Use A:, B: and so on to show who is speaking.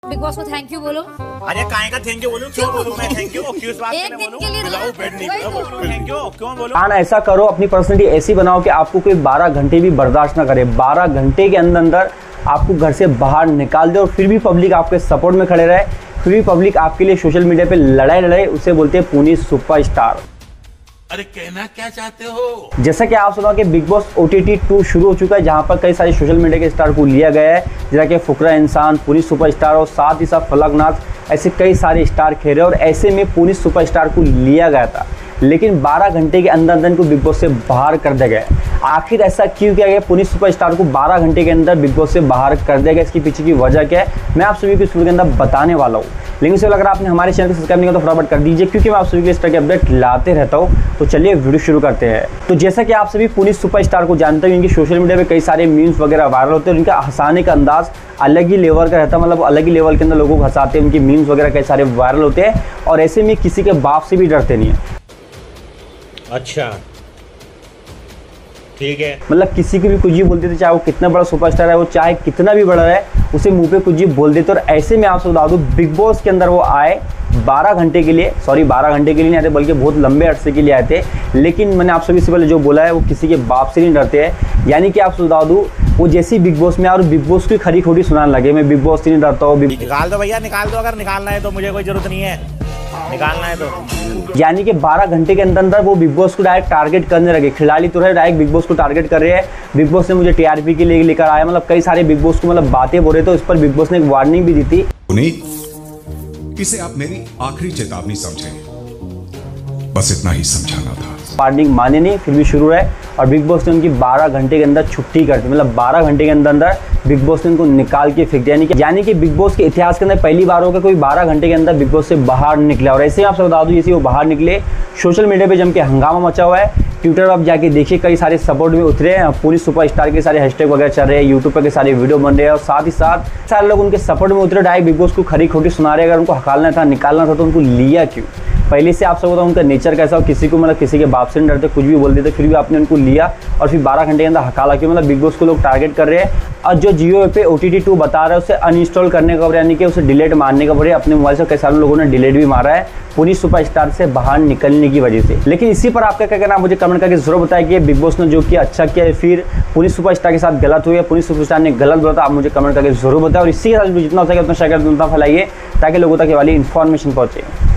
A: Big Boss को thank you बोलो।
B: अरे काहे का थैंक यू बोलूं, क्यों बोलूं मैं थैंक यू, क्यों इस बात
A: एक दिन के लिए
B: बुलाओ बेड नहीं बोलूं थैंक यू, क्यों बोलूं।
C: प्लान ऐसा करो, अपनी पर्सनैलिटी ऐसी बनाओ कि आपको कोई 12 घंटे भी बर्दाश्त ना करे। 12 घंटे के अंदर आपको घर से बाहर निकाल दे और फिर भी पब्लिक आपके सपोर्ट में खड़े रहे, फिर भी पब्लिक आपके लिए सोशल मीडिया पे लड़ाई, उसे बोलते हैं पुनी सुपरस्टार।
B: अरे कहना क्या चाहते हो?
C: जैसा कि आप सुना कि बिग बॉस OTT 2 शुरू हो चुका है, जहां पर कई सारे सोशल मीडिया के स्टार को लिया गया है, जैसा कि फुकरा इंसान, पुनी सुपरस्टार और साथ ही साथ फलकनाथ, ऐसे कई सारे स्टार खेल रहे। और ऐसे में पुनी सुपरस्टार को लिया गया था, लेकिन 12 घंटे के अंदर इनको बिग बॉस से बाहर कर दिया गया। आखिर ऐसा क्यों किया गया? पुनी सुपरस्टार को 12 घंटे के अंदर बिग बॉस से बाहर कर दिया गया, इसके पीछे की वजह क्या है मैं आप सभी को इस वीडियो के अंदर बताने वाला हूँ। लेकिन इससे अगर आपने हमारे चैनल को सब्सक्राइब नहीं किया तो फटाफट कर दीजिए, क्योंकि मैं आप सभी के इस तरह के अपडेट लाते रहता हूँ। तो चलिए वीडियो शुरू करते हैं। तो जैसा कि आप सभी पुनी सुपरस्टार को जानते हैं, इनकी सोशल मीडिया पे कई सारे मीम्स वगैरह वायरल होते हैं। इनका हंसाने का अंदाज अलग ही लेवल का रहता है, मतलब अलग ही लेवल के अंदर लोगों को हंसाते हैं। उनकी मीम्स वगैरह कई सारे वायरल होते हैं और ऐसे में किसी के बाप से भी डरते नहीं है।
B: अच्छा ठीक है,
C: मतलब किसी को भी कुछ भी बोल देते, चाहे वो कितना बड़ा सुपरस्टार है, वो चाहे कितना भी बड़ा है, उसे मुंह पे कुछ भी बोल देते। और ऐसे में आपसे बता दूं, बिग बॉस के अंदर वो आए 12 घंटे के लिए, सॉरी 12 घंटे के लिए नहीं आते बल्कि बहुत लंबे अरसे के लिए आए थे। लेकिन मैंने आप सभी से पहले जो बोला है, वो किसी के बाप से नहीं डरते हैं। यानी कि आपसे बता दूं, वो जैसे बिग बॉस में और बिग बॉस की खरी खोटी सुनाने लगे, मैं बिग बॉस से नहीं डरता हूँ।
B: निकाल दो भैया, निकाल दो, अगर निकालना है तो मुझे कोई जरूरत नहीं है, निकालना है तो।
C: यानी कि 12 घंटे के अंदर वो बिग बॉस को डायरेक्ट टारगेट करने लगे। खिलाड़ी तो है, डायरेक्ट बिग बॉस को टारगेट कर रहे हैं। बिग बॉस ने मुझे TRP के लिए लेकर आया, मतलब कई सारे बिग बॉस को मतलब बातें बोल रहे थे। इस पर बिग बॉस ने एक वार्निंग भी दी थी।
D: इसे आप मेरी आखिरी चेतावनी समझें, बस इतना ही समझाना था।
C: वार्निंग माने नहीं, फिर भी शुरू रहे और बिग बॉस ने उनकी 12 घंटे के अंदर छुट्टी कर दी। मतलब 12 घंटे के अंदर बिग बॉस ने उनको निकाल के फेंक दिया। यानी कि बिग बॉस के इतिहास के अंदर पहली बार होगा कोई 12 घंटे के अंदर बिग बॉस से बाहर निकला। और ऐसे ही आपसे बता दूं, जैसे वो बाहर निकले, सोशल मीडिया पे जम के हंगामा मचा हुआ है। ट्विटर पर आप जाके देखिए, कई सारे सपोर्ट में उतरे हैं। पुनी सुपरस्टार के सारे हैशटैग वगैरह चल रहे हैं, यूट्यूब पर के सारे वीडियो बन रहे हैं और साथ ही साथ सारे लोग उनके सपोर्ट में उतरे। डायरेक्ट बिग बॉस को खरी खोटी सुना रहे हैं। अगर उनको हकालना था, निकालना था, तो उनको लिया क्यों? पहले से आप सब बताओ उनका नेचर कैसा हो, किसी को मतलब किसी के बाप से नहीं डरते, कुछ भी बोल देते, फिर भी आपने उनको लिया और फिर 12 घंटे के अंदर हकाला क्यों? मतलब बिग बॉस को लोग टारगेट कर रहे हैं। और जो जियो पे OTT 2 बता रहा है, उसे अनइंस्टॉल करने का, यानी कि उसे डिलीट मारने का पड़े। अपने मोबाइल से कई सारे लोगों ने डिलीट भी मारा है पुनी सुपरस्टार से बाहर निकलने की वजह से। लेकिन इसी पर आपका क्या कहना है, मुझे कमेंट करके जरूर बताएं कि बिग बॉस ने जो किया अच्छा किया है, फिर पुनी सुपरस्टार के साथ गलत हुआ, पुनी सुपरस्टार ने गलत बोला था। आप मुझे कमेंट करके जरूर बताएं और इसी के साथ जितना हो सके उतना शेयर कर, उतना फैलाइए, ताकि लोगों तक ये वाली इन्फॉर्मेशन पहुंचे।